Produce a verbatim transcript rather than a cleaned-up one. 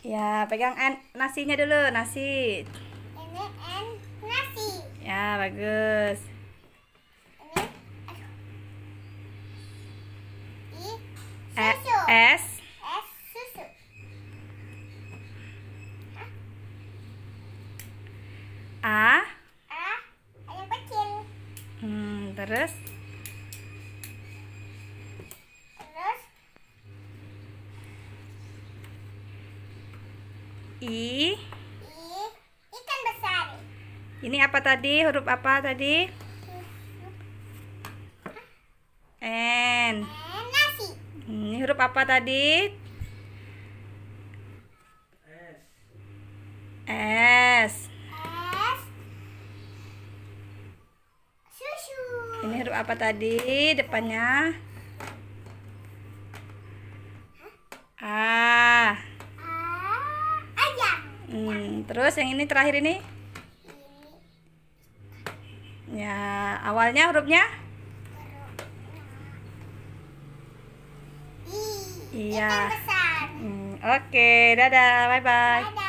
Ya, pegang en nasinya dulu, nasi. Ini en nasi. Ya, bagus. Ini E i susu. es. Es susu. A. A ayam kecil. Hmm, terus Terus I. i ikan besar. Ini apa tadi? Huruf apa tadi? N. En nasi. Ini huruf apa tadi? S. Es susu. Ini huruf apa tadi? Depannya A. A ayam. Hmm, terus yang ini terakhir ini? Ini Ya, awalnya hurufnya? I Iya. ikan besar. Hmm, oke, dadah, bye bye. Dadah.